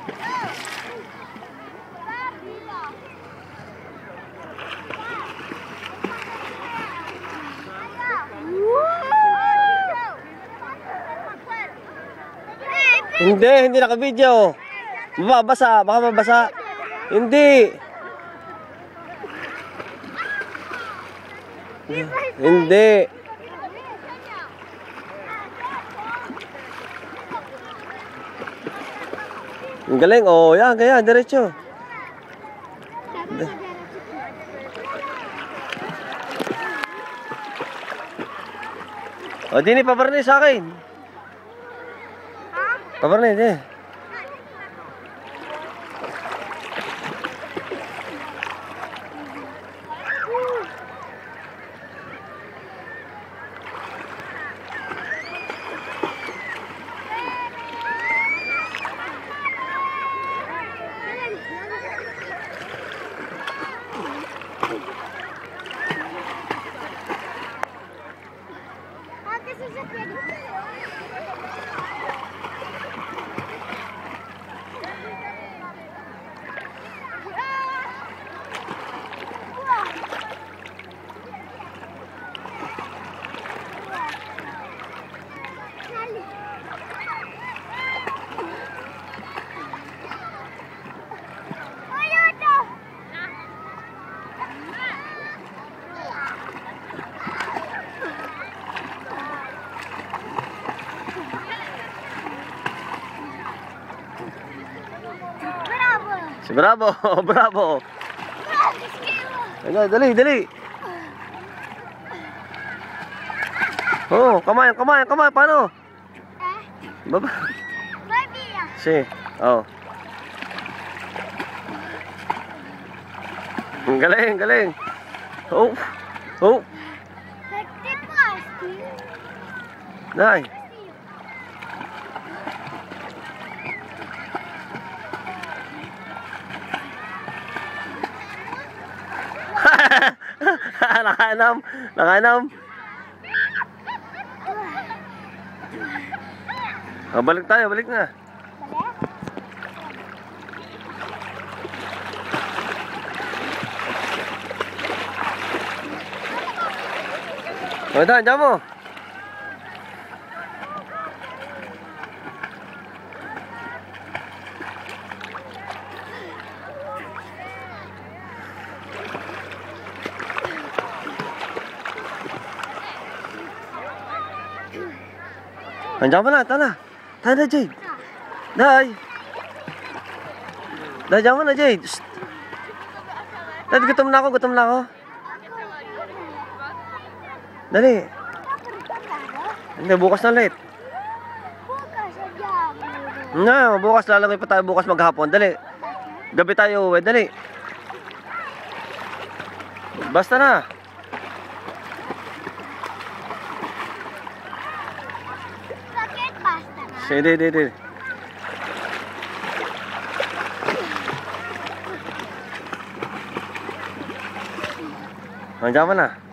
Hindi naka-video. Mababasa, baka mabasa. Hindi. Hindi. Ang galing, oh, yan, kaya, diretso. O, dini, pabarni sa akin. Pabarni, di. Si Bravo, Bravo. Ayan, dali, dali. Oh, kamay, paano? Baba. Si, oh. Galing, galing. Oh, oh. Nay. Nakainam. Oh, balik tayo, balik na. O, dyan mo. Andiyan mo na, tana. Tana, Jade. Day. Day, andiyan mo na, Jade. Day, gutom na ako. Dali. Hindi, bukas na ulit. No, bukas lalagay pa tayo bukas maghapon. Dali. Gabi tayo uwi, dali. Basta na. Sige, di. Andiyan mo na.